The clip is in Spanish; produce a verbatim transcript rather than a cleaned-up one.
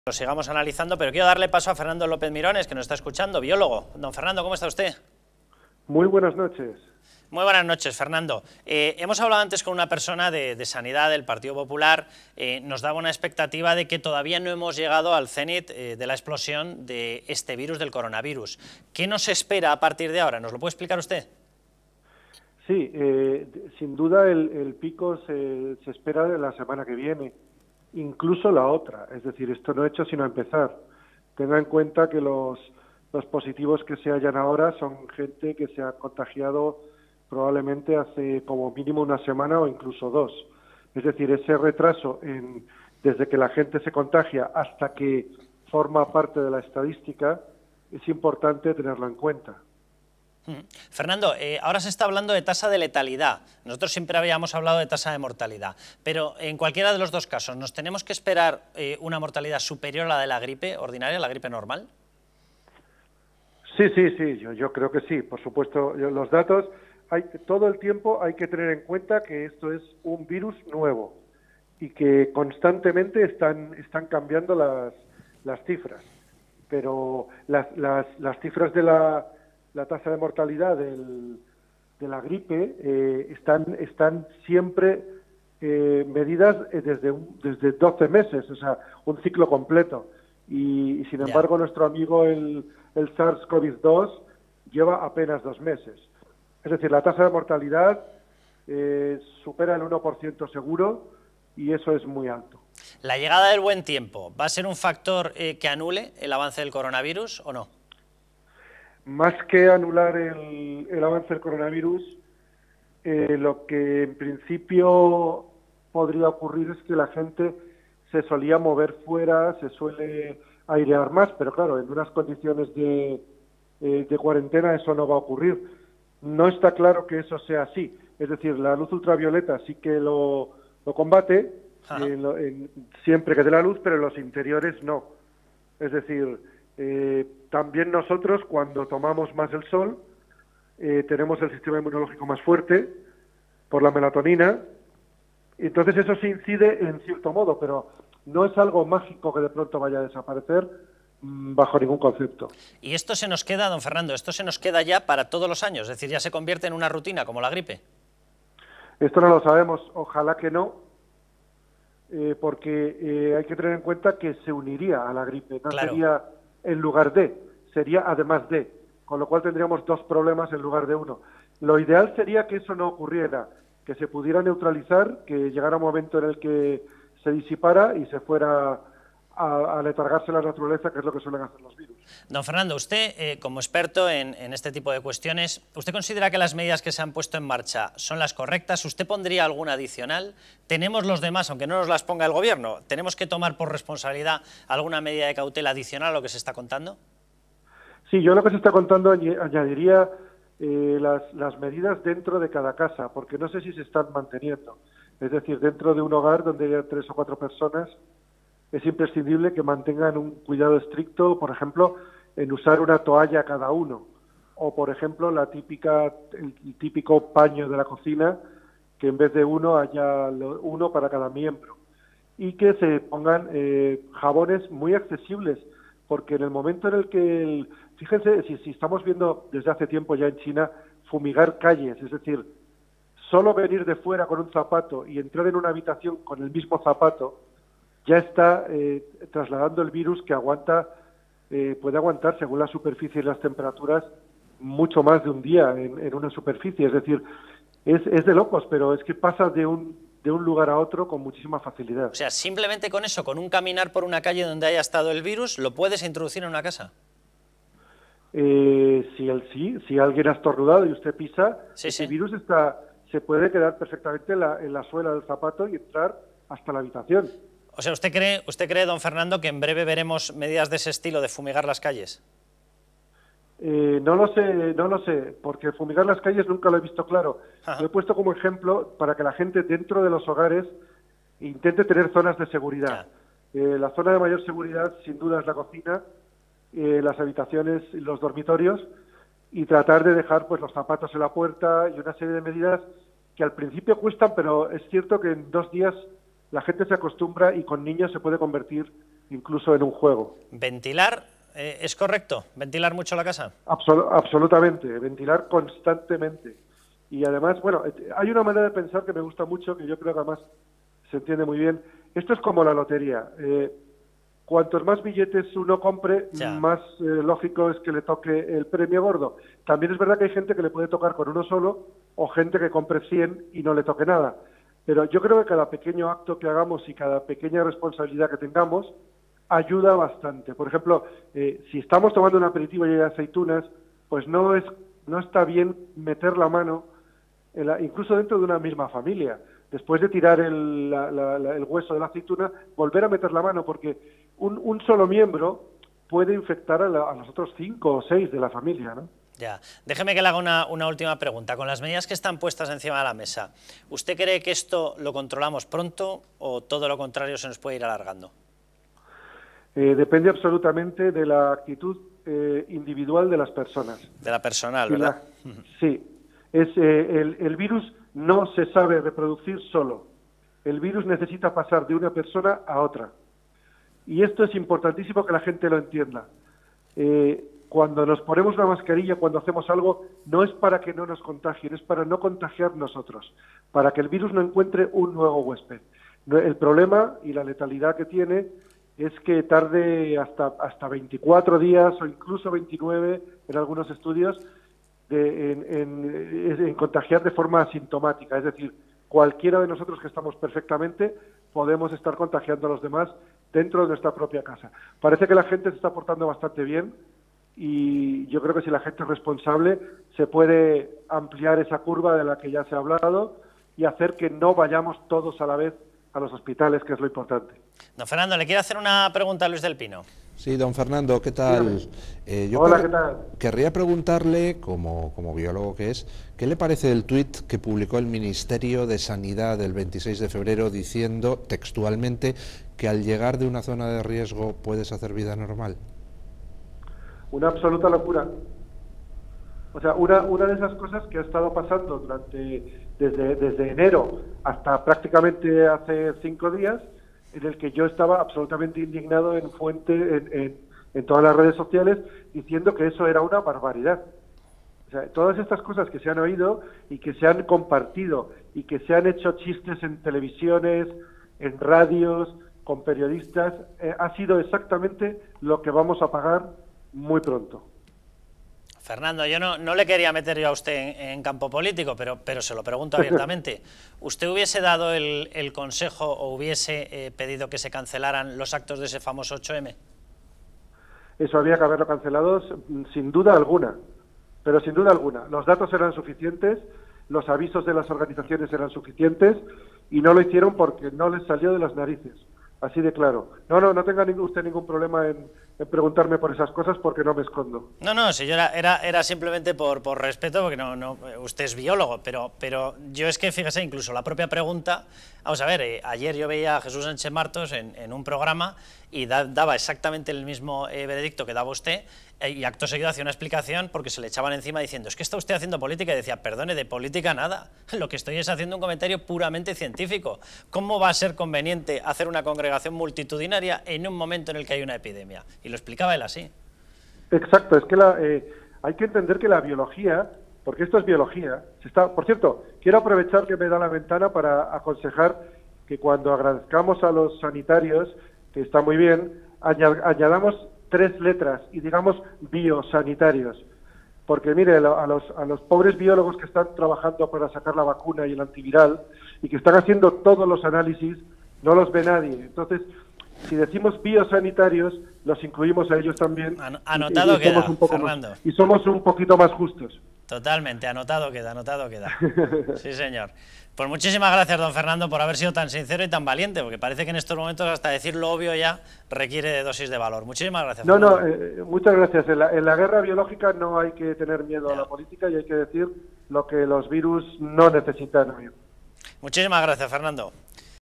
Lo sigamos analizando, pero quiero darle paso a Fernando López Mirones, que nos está escuchando, biólogo. Don Fernando, ¿cómo está usted? Muy buenas noches. Muy buenas noches, Fernando. Eh, hemos hablado antes con una persona de, de Sanidad del Partido Popular, eh, nos daba una expectativa de que todavía no hemos llegado al cenit eh, de la explosión de este virus, del coronavirus. ¿Qué nos espera a partir de ahora? ¿Nos lo puede explicar usted? Sí, eh, sin duda el, el pico se, se espera de la semana que viene, incluso la otra. Es decir, esto no ha hecho sino empezar. Tenga en cuenta que los, los positivos que se hallan ahora son gente que se ha contagiado probablemente hace como mínimo una semana o incluso dos. Es decir, ese retraso en, desde que la gente se contagia hasta que forma parte de la estadística es importante tenerlo en cuenta. Fernando, eh, ahora se está hablando de tasa de letalidad. Nosotros siempre habíamos hablado de tasa de mortalidad, pero en cualquiera de los dos casos, ¿nos tenemos que esperar eh, una mortalidad superior a la de la gripe ordinaria, la gripe normal? Sí, sí, sí, yo, yo creo que sí. Por supuesto, yo, los datos, hay, todo el tiempo hay que tener en cuenta que esto es un virus nuevo y que constantemente están, están cambiando las, las cifras. Pero las, las, las cifras de la... la tasa de mortalidad del, de la gripe eh, están, están siempre eh, medidas desde, un, desde doce meses, o sea, un ciclo completo. Y, y sin embargo, yeah. nuestro amigo el, el SARS CoV dos lleva apenas dos meses. Es decir, la tasa de mortalidad eh, supera el uno por ciento seguro y eso es muy alto. ¿La llegada del buen tiempo va a ser un factor eh, que anule el avance del coronavirus o no? Más que anular el, el avance del coronavirus, eh, lo que en principio podría ocurrir es que la gente se solía mover fuera, se suele airear más, pero claro, en unas condiciones de, eh, de cuarentena eso no va a ocurrir. No está claro que eso sea así. Es decir, la luz ultravioleta sí que lo, lo combate, en lo, en, siempre que dé la luz, pero en los interiores no. Es decir, eh, también nosotros, cuando tomamos más el sol, eh, tenemos el sistema inmunológico más fuerte por la melatonina, entonces eso se incide en cierto modo, pero no es algo mágico que de pronto vaya a desaparecer mmm, bajo ningún concepto. Y esto se nos queda, don Fernando, esto se nos queda ya para todos los años, es decir, ya se convierte en una rutina como la gripe. Esto no lo sabemos, ojalá que no, eh, porque eh, hay que tener en cuenta que se uniría a la gripe, no claro. sería en lugar de, sería además de, con lo cual tendríamos dos problemas en lugar de uno. Lo ideal sería que eso no ocurriera, que se pudiera neutralizar, que llegara un momento en el que se disipara y se fuera a, a letargarse la naturaleza, que es lo que suelen hacer los virus. Don Fernando, usted, eh, como experto en, en este tipo de cuestiones, ¿usted considera que las medidas que se han puesto en marcha son las correctas? ¿Usted pondría alguna adicional? ¿Tenemos los demás, aunque no nos las ponga el gobierno, tenemos que tomar por responsabilidad alguna medida de cautela adicional a lo que se está contando? Sí, yo lo que se está contando añadiría eh, las, las medidas dentro de cada casa, porque no sé si se están manteniendo. Es decir, dentro de un hogar donde haya tres o cuatro personas, es imprescindible que mantengan un cuidado estricto, por ejemplo, en usar una toalla cada uno, o por ejemplo, la típica, el típico paño de la cocina, que en vez de uno haya uno para cada miembro, y que se pongan eh, jabones muy accesibles, porque en el momento en el que, el, fíjense, si, si estamos viendo desde hace tiempo ya en China fumigar calles, es decir, solo venir de fuera con un zapato y entrar en una habitación con el mismo zapato, ya está eh, trasladando el virus que aguanta, eh, puede aguantar según la superficie y las temperaturas mucho más de un día en, en una superficie. Es decir, es, es de locos, pero es que pasa de un, de un lugar a otro con muchísima facilidad. O sea, simplemente con eso, con un caminar por una calle donde haya estado el virus, ¿lo puedes introducir en una casa? Eh, si, el, sí, si alguien ha estornudado y usted pisa, sí, ese sí. virus está, se puede quedar perfectamente en la, en la suela del zapato y entrar hasta la habitación. O sea, ¿usted cree, usted cree, don Fernando, que en breve veremos medidas de ese estilo de fumigar las calles? Eh, no lo sé, no lo sé, porque fumigar las calles nunca lo he visto claro. Ajá. Lo he puesto como ejemplo para que la gente dentro de los hogares intente tener zonas de seguridad. Eh, la zona de mayor seguridad, sin duda, es la cocina, eh, las habitaciones y los dormitorios, y tratar de dejar pues los zapatos en la puerta y una serie de medidas que al principio cuestan, pero es cierto que en dos días la gente se acostumbra y con niños se puede convertir incluso en un juego. ¿Ventilar eh, es correcto? ¿Ventilar mucho la casa? Absol absolutamente, ventilar constantemente. Y además, bueno, hay una manera de pensar que me gusta mucho, que yo creo que además se entiende muy bien. Esto es como la lotería. Eh, cuantos más billetes uno compre, ya. más eh, lógico es que le toque el premio gordo. También es verdad que hay gente que le puede tocar con uno solo, o gente que compre cien y no le toque nada. Pero yo creo que cada pequeño acto que hagamos y cada pequeña responsabilidad que tengamos ayuda bastante. Por ejemplo, eh, si estamos tomando un aperitivo y hay aceitunas, pues no es no está bien meter la mano, en la, incluso dentro de una misma familia. Después de tirar el, la, la, la, el hueso de la aceituna, volver a meter la mano, porque un, un solo miembro puede infectar a, la, a los otros cinco o seis de la familia, ¿no? Ya. Déjeme que le haga una, una última pregunta. Con las medidas que están puestas encima de la mesa, ¿usted cree que esto lo controlamos pronto o todo lo contrario se nos puede ir alargando? Eh, depende absolutamente de la actitud eh, individual de las personas. De la personal, ¿verdad? La, sí. Es, eh, el, el virus no se sabe reproducir solo. El virus necesita pasar de una persona a otra. Y esto es importantísimo que la gente lo entienda. Eh, cuando nos ponemos una mascarilla, cuando hacemos algo, no es para que no nos contagien, es para no contagiar nosotros, para que el virus no encuentre un nuevo huésped. El problema y la letalidad que tiene es que tarde hasta, hasta veinticuatro días o incluso veintinueve en algunos estudios de, en, en, en contagiar de forma asintomática. Es decir, cualquiera de nosotros que estamos perfectamente podemos estar contagiando a los demás dentro de nuestra propia casa. Parece que la gente se está portando bastante bien y yo creo que si la gente es responsable se puede ampliar esa curva de la que ya se ha hablado y hacer que no vayamos todos a la vez a los hospitales, que es lo importante. Don Fernando, le quiero hacer una pregunta a Luis del Pino. Sí, don Fernando, ¿qué tal? Eh, yo Hola, ¿qué tal? Querría preguntarle, como, como biólogo que es, ¿qué le parece el tuit que publicó el Ministerio de Sanidad el veintiséis de febrero diciendo textualmente que al llegar de una zona de riesgo puedes hacer vida normal? Una absoluta locura. O sea, una, una de esas cosas que ha estado pasando durante desde, desde enero hasta prácticamente hace cinco días, en el que yo estaba absolutamente indignado en fuente, en, en, en todas las redes sociales, diciendo que eso era una barbaridad. O sea, todas estas cosas que se han oído y que se han compartido y que se han hecho chistes en televisiones, en radios, con periodistas, eh, ha sido exactamente lo que vamos a pagar muy pronto. Fernando, yo no, no le quería meter yo a usted en, en campo político, pero, pero se lo pregunto abiertamente. ¿Usted hubiese dado el, el consejo o hubiese eh, pedido que se cancelaran los actos de ese famoso ocho eme? Eso había que haberlo cancelado sin duda alguna, pero sin duda alguna. Los datos eran suficientes, los avisos de las organizaciones eran suficientes y no lo hicieron porque no les salió de las narices. Así de claro. No, no, no tenga ningún, usted ningún problema en, en preguntarme por esas cosas porque no me escondo. No, no, si yo era, era, era simplemente por, por respeto, porque no, no, usted es biólogo, pero, pero yo es que, fíjese, incluso la propia pregunta, vamos a ver, eh, ayer yo veía a Jesús Sánchez Martos en, en un programa y da, daba exactamente el mismo eh, veredicto que daba usted, eh, y acto seguido hacía una explicación porque se le echaban encima diciendo, es que está usted haciendo política, y decía, perdone, de política nada, lo que estoy es haciendo un comentario puramente científico. ¿Cómo va a ser conveniente hacer una congregación multitudinaria en un momento en el que hay una epidemia? Y lo explicaba él así. Exacto, es que la, eh, hay que entender que la biología, porque esto es biología, se está, por cierto, quiero aprovechar que me da la ventana para aconsejar que cuando agradezcamos a los sanitarios, que está muy bien, añadamos tres letras y digamos biosanitarios. Porque mire, a los, a los pobres biólogos que están trabajando para sacar la vacuna y el antiviral y que están haciendo todos los análisis, no los ve nadie. Entonces, si decimos biosanitarios, los incluimos a ellos también. Anotado y, y queda, un poco Fernando. Más, y somos un poquito más justos. Totalmente, anotado queda, anotado queda. Sí, señor. Pues muchísimas gracias, don Fernando, por haber sido tan sincero y tan valiente, porque parece que en estos momentos hasta decir lo obvio ya requiere de dosis de valor. Muchísimas gracias, No, Fernando. no, eh, muchas gracias. En la, en la guerra biológica no hay que tener miedo ya. a la política y hay que decir lo que los virus no necesitan oír. Muchísimas gracias, Fernando.